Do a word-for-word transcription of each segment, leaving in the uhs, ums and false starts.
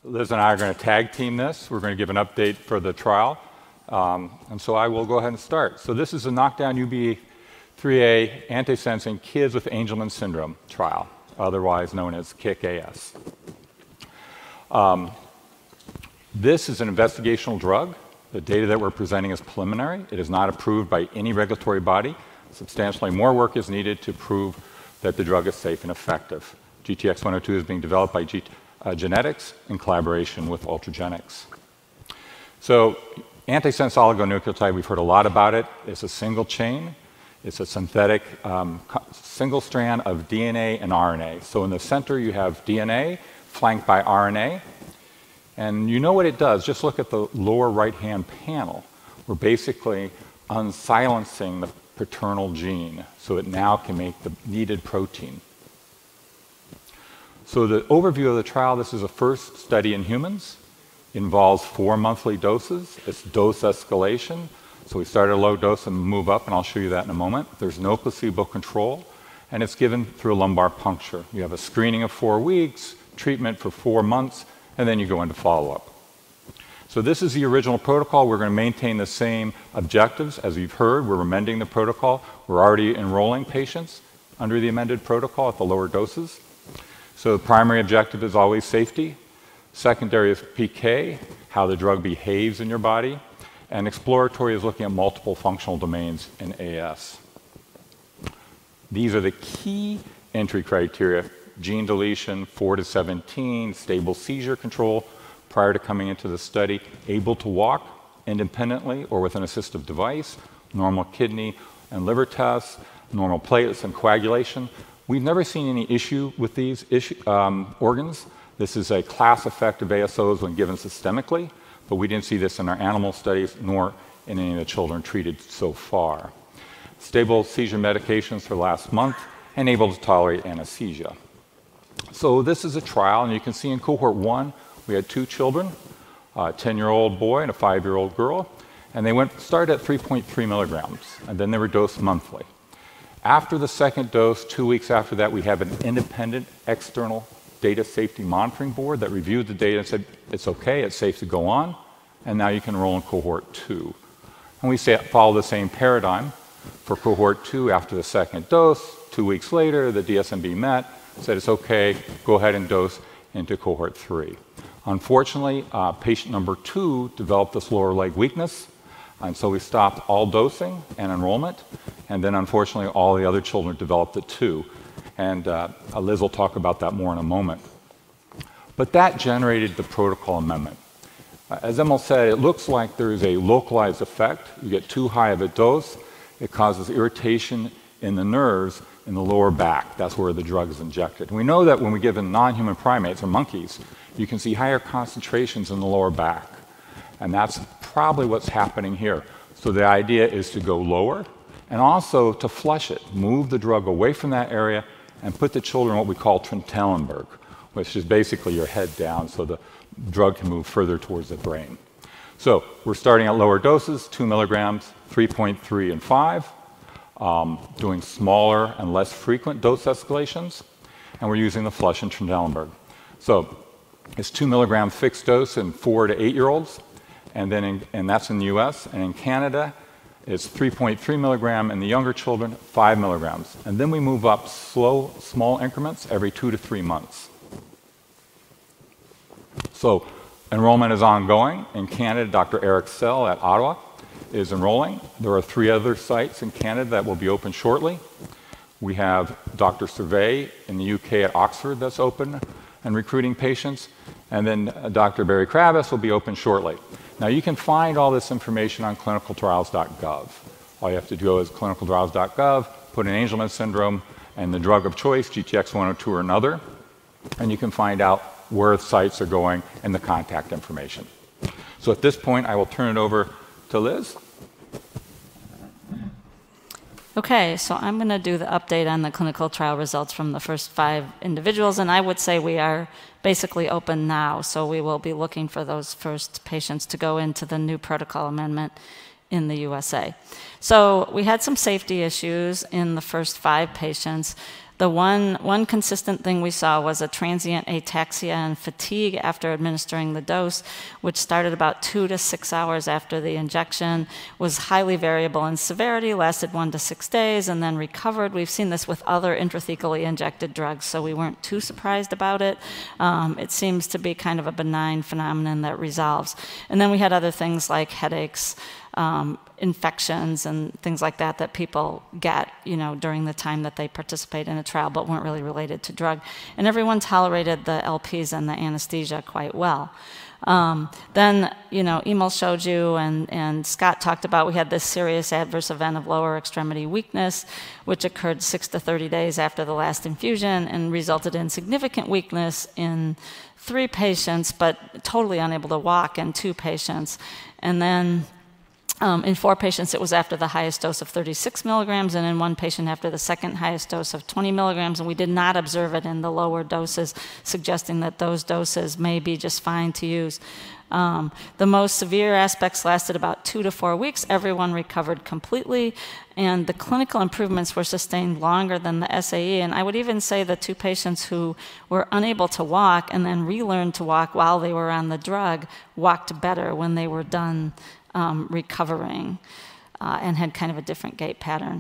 Liz and I are going to tag team this. We're going to give an update for the trial. Um, and so I will go ahead and start. So this is a knockdown U B three A antisense in kids with Angelman syndrome trial, otherwise known as kick A S. Um, this is an investigational drug. The data that we're presenting is preliminary. It is not approved by any regulatory body. Substantially more work is needed to prove that the drug is safe and effective. G T X one oh two is being developed by G uh, GeneTx in collaboration with Ultragenyx. So antisense oligonucleotide, we've heard a lot about it. It's a single chain. It's a synthetic um, single strand of D N A and R N A. So in the center you have D N A flanked by R N A. And you know what it does. Just look at the lower right-hand panel. We're basically unsilencing the paternal gene so it now can make the needed protein. So the overview of the trial, this is a first study in humans. It involves four monthly doses. It's dose escalation. So we start at a low dose and move up, and I'll show you that in a moment. There's no placebo control, and it's given through a lumbar puncture. You have a screening of four weeks, treatment for four months, and then you go into follow-up. So this is the original protocol. We're going to maintain the same objectives. As you've heard, we're amending the protocol. We're already enrolling patients under the amended protocol at the lower doses. So the primary objective is always safety. Secondary is P K, how the drug behaves in your body. And exploratory is looking at multiple functional domains in A S. These are the key entry criteria: gene deletion, four to seventeen, stable seizure control prior to coming into the study, able to walk independently or with an assistive device, normal kidney and liver tests, normal platelets and coagulation. We've never seen any issue with these issue, um, organs. This is a class effect of A S Os when given systemically, but we didn't see this in our animal studies nor in any of the children treated so far. Stable seizure medications for the last month and able to tolerate anesthesia. So this is a trial, and you can see in cohort one, we had two children, a ten-year-old boy and a five-year-old girl, and they went started at three point three milligrams, and then they were dosed monthly. After the second dose, two weeks after that, we have an independent external data safety monitoring board that reviewed the data and said, it's okay, it's safe to go on, and now you can enroll in cohort two. And we say, follow the same paradigm for cohort two after the second dose. Two weeks later, the D S M B met, said it's okay, go ahead and dose into cohort three. Unfortunately, uh, patient number two developed this lower leg weakness, and so we stopped all dosing and enrollment, and then unfortunately all the other children developed it too. And uh, Liz will talk about that more in a moment. But that generated the protocol amendment. Uh, as Emil said, it looks like there is a localized effect. You get too high of a dose, it causes irritation in the nerves in the lower back. That's where the drug is injected. We know that when we give in non-human primates or monkeys, you can see higher concentrations in the lower back. And that's probably what's happening here. So the idea is to go lower and also to flush it, move the drug away from that area and put the children in what we call Trentelenburg, which is basically your head down so the drug can move further towards the brain. So we're starting at lower doses, two milligrams, three point three and five. Um, doing smaller and less frequent dose escalations, and we're using the flush in Trentelenburg. So it's two milligram fixed dose in four to eight-year-olds, and then in, and that's in the U S, and in Canada, it's three point three milligram in the younger children, five milligrams. And then we move up slow, small increments every two to three months. So enrollment is ongoing. In Canada, Doctor Eric Sell at Ottawa is enrolling. There are three other sites in Canada that will be open shortly. We have Doctor Survey in the U K at Oxford that's open and recruiting patients. And then uh, Doctor Berry-Kravis will be open shortly. Now you can find all this information on clinical trials dot gov. All you have to do is clinical trials dot gov, put in Angelman syndrome and the drug of choice, G T X one oh two or another, and you can find out where sites are going and the contact information. So at this point, I will turn it over to Liz. Okay, so I'm going to do the update on the clinical trial results from the first five individuals, and I would say we are basically open now, so we will be looking for those first patients to go into the new protocol amendment in the U S A. So we had some safety issues in the first five patients. The one, one consistent thing we saw was a transient ataxia and fatigue after administering the dose, which started about two to six hours after the injection, was highly variable in severity, lasted one to six days, and then recovered. We've seen this with other intrathecally injected drugs, so we weren't too surprised about it. Um, it seems to be kind of a benign phenomenon that resolves. And then we had other things like headaches, Um, infections and things like that that people get, you know, during the time that they participate in a trial, but weren't really related to drug. And everyone tolerated the L Ps and the anesthesia quite well. Um, then, you know, Emil showed you and, and Scott talked about, we had this serious adverse event of lower extremity weakness, which occurred six to thirty days after the last infusion and resulted in significant weakness in three patients, but totally unable to walk in two patients. And then Um, in four patients, it was after the highest dose of thirty-six milligrams, and in one patient after the second highest dose of twenty milligrams, and we did not observe it in the lower doses, suggesting that those doses may be just fine to use. Um, the most severe aspects lasted about two to four weeks. Everyone recovered completely, and the clinical improvements were sustained longer than the S A E. And I would even say the two patients who were unable to walk and then relearned to walk while they were on the drug walked better when they were done Um, recovering uh, and had kind of a different gait pattern.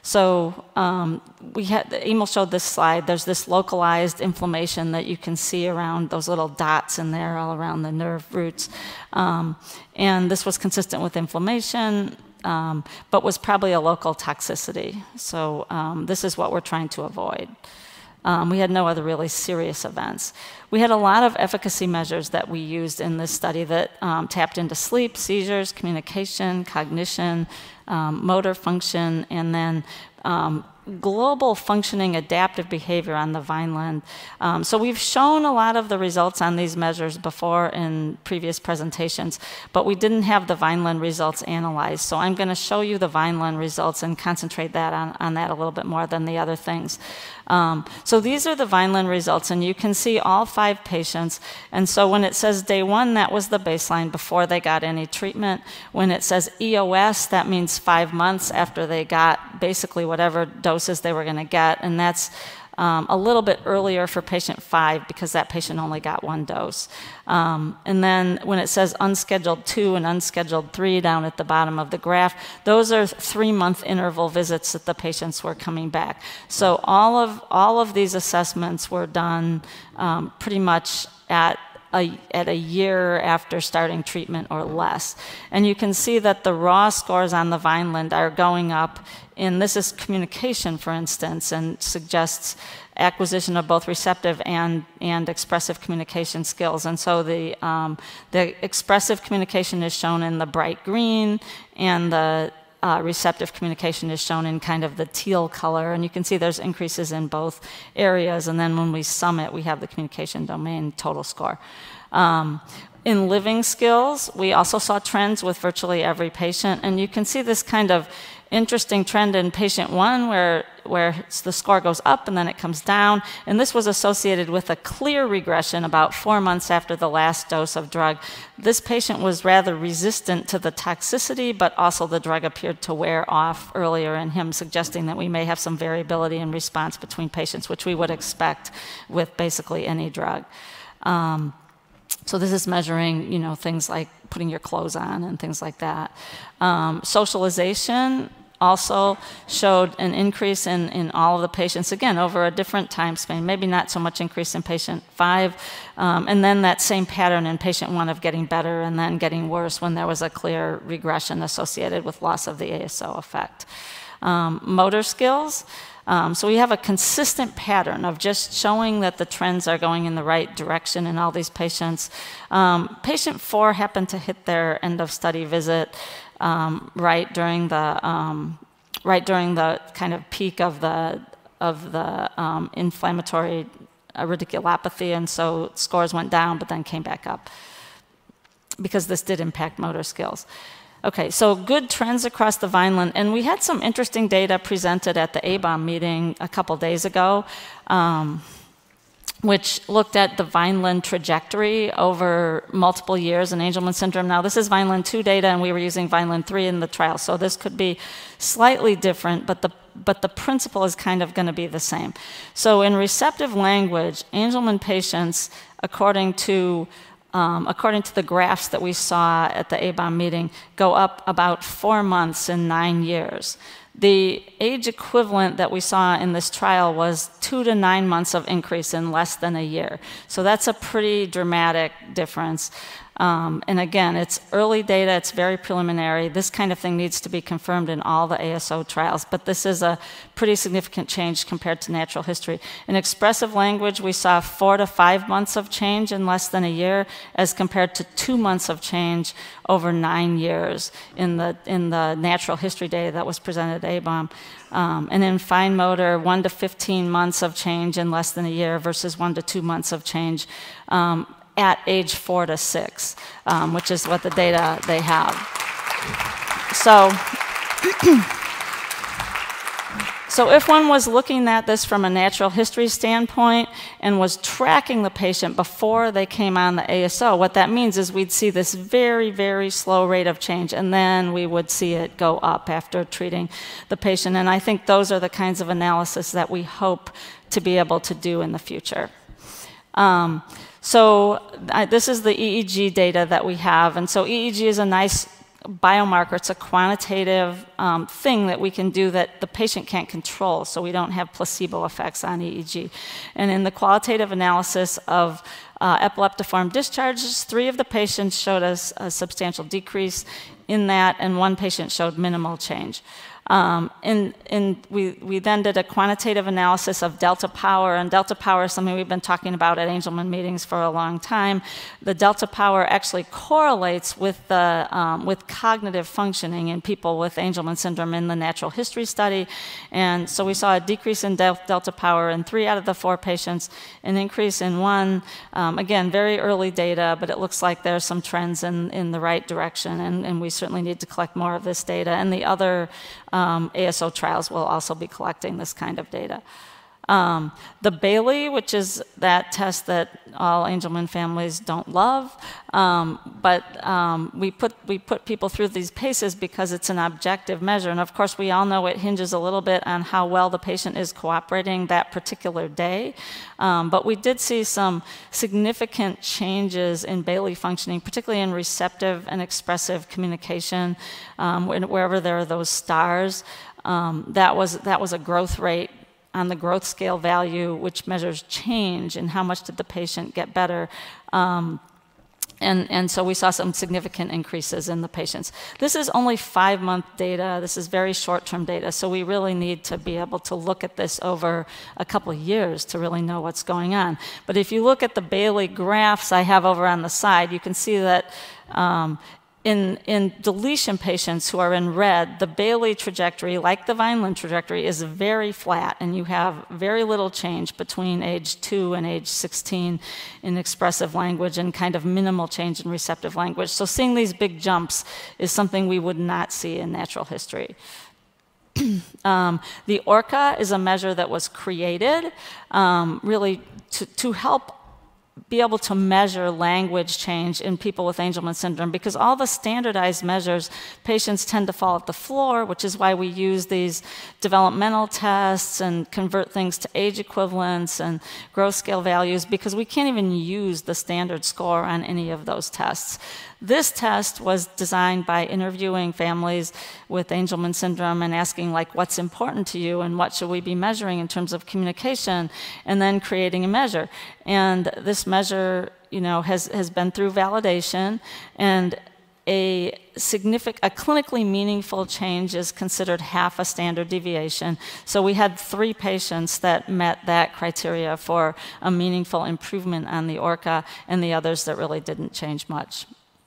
So um, we had, Emil showed this slide. There's this localized inflammation that you can see around those little dots in there all around the nerve roots. Um, and this was consistent with inflammation, um, but was probably a local toxicity. So um, this is what we're trying to avoid. Um, we had no other really serious events. We had a lot of efficacy measures that we used in this study that um, tapped into sleep, seizures, communication, cognition, um, motor function, and then um, global functioning adaptive behavior on the Vineland. Um, so we've shown a lot of the results on these measures before in previous presentations, but we didn't have the Vineland results analyzed. So I'm going to show you the Vineland results and concentrate that on, on that a little bit more than the other things. Um, so these are the Vineland results, and you can see all five patients. And so when it says day one, that was the baseline before they got any treatment. When it says E O S, that means five months after they got basically whatever doses they were going to get, and that's um, a little bit earlier for patient five because that patient only got one dose. Um, and then when it says unscheduled two and unscheduled three down at the bottom of the graph, those are three-month interval visits that the patients were coming back. So all of, all of these assessments were done um, pretty much at A, at a year after starting treatment or less. And you can see that the raw scores on the Vineland are going up, and this is communication, for instance, and suggests acquisition of both receptive and, and expressive communication skills. And so the, um, the expressive communication is shown in the bright green, and the Uh, receptive communication is shown in kind of the teal color, and you can see there's increases in both areas, and then when we sum it, we have the communication domain total score. Um, in living skills, we also saw trends with virtually every patient, and you can see this kind of interesting trend in patient one where, where the score goes up and then it comes down, and this was associated with a clear regression about four months after the last dose of drug. This patient was rather resistant to the toxicity, but also the drug appeared to wear off earlier in him, suggesting that we may have some variability in response between patients, which we would expect with basically any drug. Um, So this is measuring, you know, things like putting your clothes on and things like that. Um, socialization also showed an increase in, in all of the patients, again, over a different time span, maybe not so much increase in patient five, um, and then that same pattern in patient one of getting better and then getting worse when there was a clear regression associated with loss of the A S O effect. Um, motor skills. Um, so we have a consistent pattern of just showing that the trends are going in the right direction in all these patients. Um, patient four happened to hit their end of study visit um, right during the um, right during the kind of peak of the of the um, inflammatory uh, radiculopathy, and so scores went down but then came back up because this did impact motor skills. Okay, so good trends across the Vineland, and we had some interesting data presented at the A B O M meeting a couple days ago, um, which looked at the Vineland trajectory over multiple years in Angelman syndrome. Now, this is Vineland two data, and we were using Vineland three in the trial, so this could be slightly different, but the, but the principle is kind of going to be the same. So in receptive language, Angelman patients, according to Um, according to the graphs that we saw at the A B O M meeting, go up about four months in nine years. The age equivalent that we saw in this trial was two to nine months of increase in less than a year. So that's a pretty dramatic difference. Um, and again, it's early data, it's very preliminary. This kind of thing needs to be confirmed in all the A S O trials, but this is a pretty significant change compared to natural history. In expressive language, we saw four to five months of change in less than a year, as compared to two months of change over nine years in the, in the natural history data that was presented at A B O M. Um, and in fine motor, one to fifteen months of change in less than a year versus one to two months of change um, at age four to six, um, which is what the data they have. So, so if one was looking at this from a natural history standpoint and was tracking the patient before they came on the A S O, what that means is we'd see this very, very slow rate of change, and then we would see it go up after treating the patient. And I think those are the kinds of analysis that we hope to be able to do in the future. Um, So uh, this is the E E G data that we have. And so E E G is a nice biomarker. It's a quantitative um, thing that we can do that the patient can't control, so we don't have placebo effects on E E G. And in the qualitative analysis of uh, epileptiform discharges, three of the patients showed us a substantial decrease in that, and one patient showed minimal change. Um, and and we, we then did a quantitative analysis of delta power, and delta power is something we've been talking about at Angelman meetings for a long time. The delta power actually correlates with, the, um, with cognitive functioning in people with Angelman syndrome in the natural history study. And so we saw a decrease in del delta power in three out of the four patients, an increase in one. Um, again, very early data, but it looks like there's some trends in, in the right direction, and, and we certainly need to collect more of this data. And the other Um, A S O trials will also be collecting this kind of data. Um, the Bailey, which is that test that all Angelman families don't love, um, but um, we, put, we put people through these paces because it's an objective measure. And of course, we all know it hinges a little bit on how well the patient is cooperating that particular day. Um, but we did see some significant changes in Bailey functioning, particularly in receptive and expressive communication, um, wherever there are those stars. Um, that was, that was a growth rate on the growth scale value, which measures change and how much did the patient get better. Um, and, and so we saw some significant increases in the patients. This is only five-month data. This is very short-term data, so we really need to be able to look at this over a couple of years to really know what's going on. But if you look at the Bailey graphs I have over on the side, you can see that um, In, in deletion patients who are in red, the Bailey trajectory, like the Vineland trajectory, is very flat, and you have very little change between age two and age sixteen in expressive language, and kind of minimal change in receptive language. So seeing these big jumps is something we would not see in natural history. um, the ORCA is a measure that was created um, really to, to help be able to measure language change in people with Angelman syndrome, because all the standardized measures, patients tend to fall at the floor, which is why we use these developmental tests and convert things to age equivalents and growth scale values, because we can't even use the standard score on any of those tests. This test was designed by interviewing families with Angelman syndrome and asking, like, what's important to you and what should we be measuring in terms of communication, and then creating a measure. And this measure, you know, has, has been through validation, and a significant, a clinically meaningful change is considered half a standard deviation. So we had three patients that met that criteria for a meaningful improvement on the ORCA, and the others that really didn't change much.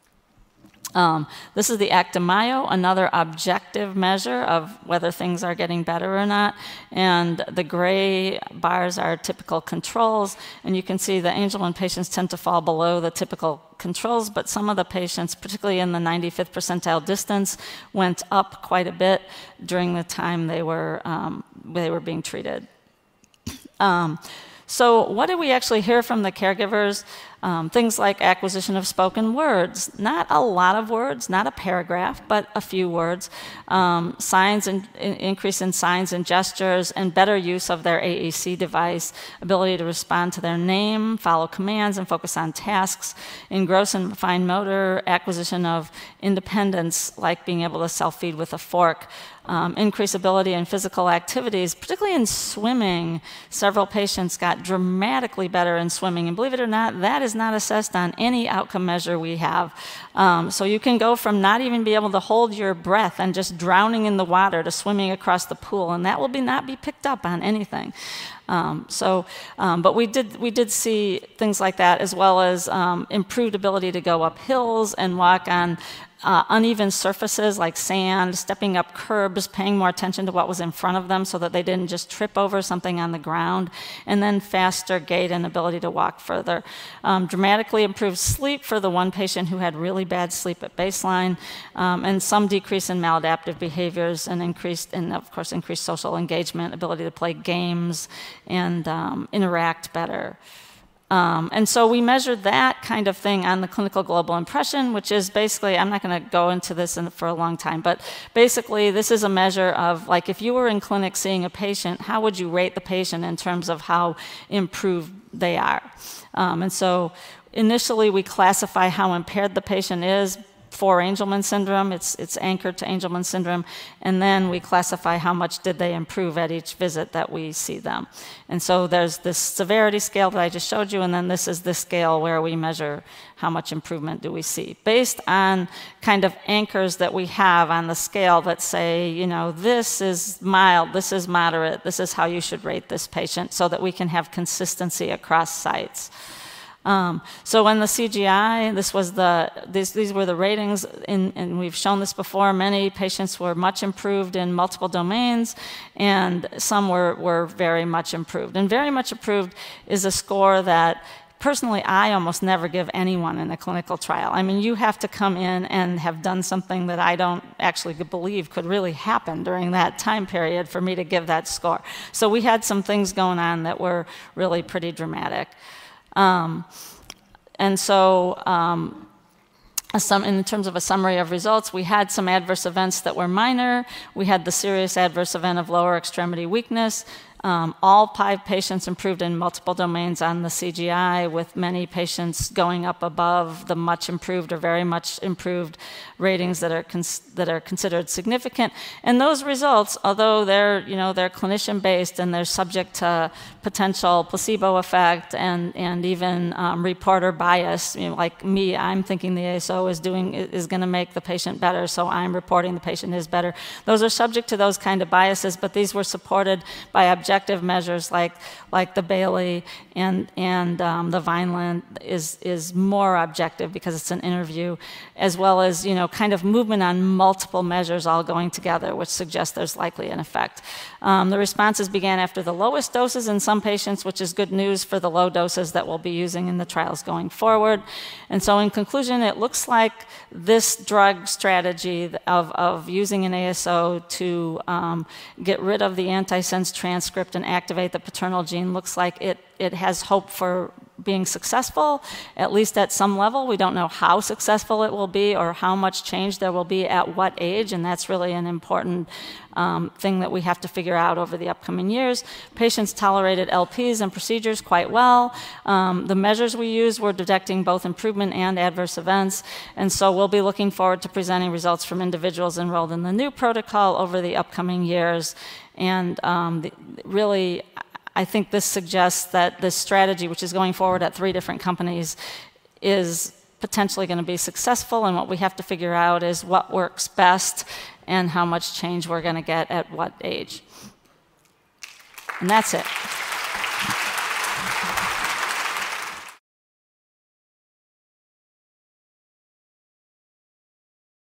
Um, this is the Acti-Mayo, another objective measure of whether things are getting better or not. And the gray bars are typical controls. And you can see the Angelman patients tend to fall below the typical controls, but some of the patients, particularly in the ninety-fifth percentile distance, went up quite a bit during the time they were, um, they were being treated. Um, So what did we actually hear from the caregivers? Um, things like acquisition of spoken words, not a lot of words, not a paragraph, but a few words, um, signs and in, increase in signs and gestures, and better use of their A E C device, ability to respond to their name, follow commands, and focus on tasks, in gross and fine motor, acquisition of independence, like being able to self-feed with a fork, um, increased ability in physical activities, particularly in swimming. Several patients got dramatically better in swimming, and believe it or not, that is not assessed on any outcome measure we have. Um, so you can go from not even be able to hold your breath and just drowning in the water to swimming across the pool, and that will be not be picked up on anything. Um, so, um, but we did we did see things like that, as well as um, improved ability to go up hills and walk on uh, uneven surfaces like sand, stepping up curbs, paying more attention to what was in front of them so that they didn't just trip over something on the ground, and then faster gait and ability to walk further. Um, dramatically improved sleep for the one patient who had really bad sleep at baseline, um, and some decrease in maladaptive behaviors, and increased, and of course, increased social engagement, ability to play games, and um, interact better. Um, and so we measured that kind of thing on the clinical global impression, which is basically, I'm not going to go into this in, for a long time, but basically this is a measure of, like, if you were in clinic seeing a patient, how would you rate the patient in terms of how improved they are? Um, and so initially we classify how impaired the patient is for Angelman syndrome. It's, it's anchored to Angelman syndrome. And then we classify how much did they improve at each visit that we see them. And so there's this severity scale that I just showed you, and then this is the scale where we measure how much improvement do we see, based on kind of anchors that we have on the scale that say, you know, this is mild, this is moderate, this is how you should rate this patient, so that we can have consistency across sites. Um, so in the C G I, this was the, these, these were the ratings, in, and we've shown this before. Many patients were much improved in multiple domains, and some were, were very much improved. And very much improved is a score that, personally, I almost never give anyone in a clinical trial. I mean, you have to come in and have done something that I don't actually believe could really happen during that time period for me to give that score. So we had some things going on that were really pretty dramatic. Um, and so um, some, in terms of a summary of results, we had some adverse events that were minor. We had the serious adverse event of lower extremity weakness. Um, all five patients improved in multiple domains on the C G I, with many patients going up above the much improved or very much improved ratings that are cons that are considered significant. And those results, although they're, you know, they're clinician-based and they're subject to potential placebo effect and and even um, reporter bias, you know, like me, I'm thinking the A S O is doing is going to make the patient better, so I'm reporting the patient is better. Those are subject to those kind of biases, but these were supported by objective objective measures like like the Bailey and and um, the Vineland is is more objective because it's an interview, as well as, you know, kind of movement on multiple measures all going together, which suggests there's likely an effect. Um, the responses began after the lowest doses in some patients, which is good news for the low doses that we'll be using in the trials going forward. And so in conclusion, it looks like this drug strategy of, of using an A S O to um, get rid of the antisense transcript and activate the paternal gene looks like it, it has hope for being successful, at least at some level. We don't know how successful it will be or how much change there will be at what age, and that's really an important um, thing that we have to figure out over the upcoming years. Patients tolerated L Ps and procedures quite well. Um, the measures we used were detecting both improvement and adverse events, and so we'll be looking forward to presenting results from individuals enrolled in the new protocol over the upcoming years. And um, the, really, I think this suggests that this strategy, which is going forward at three different companies, is potentially going to be successful, and what we have to figure out is what works best and how much change we're going to get at what age. And that's it.